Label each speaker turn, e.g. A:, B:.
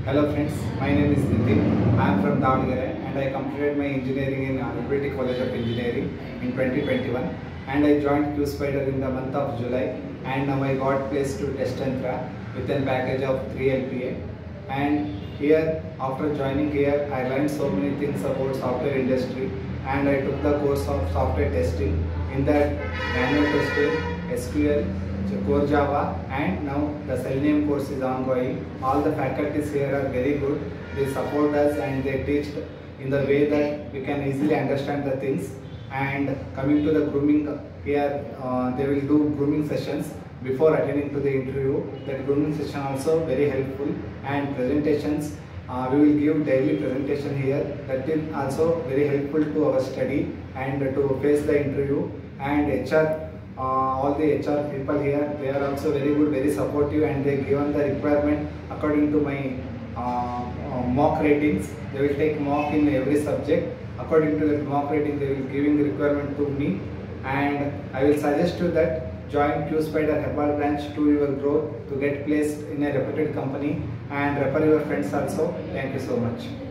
A: Hello friends, my name is Nitin. I am from Davangere and I completed my engineering in University College of Engineering in 2021 and I joined QSpider in the month of July and now I got placed to Testantra with a package of 3 LPA. And here, after joining here, I learned so many things about software industry and I took the course of software testing. In that, manual testing, SQL, Core Java, and now the Selenium course is ongoing. All the faculties here are very good. They support us and they teach in the way that we can easily understand the things. And coming to the grooming, here they will do grooming sessions before attending to the interview. That grooming session also very helpful, and presentations. We will give daily presentation here. That is also very helpful to our study and to face the interview. And HR, all the HR people here, they are also very good, very supportive, and they given the requirement according to my mock ratings. They will take mock in every subject. According to the mock rating, they will giving the requirement to me, and I will suggest you that join QSpider Hebbal branch to your growth to get placed in a reputed company and refer your friends also. Thank you so much.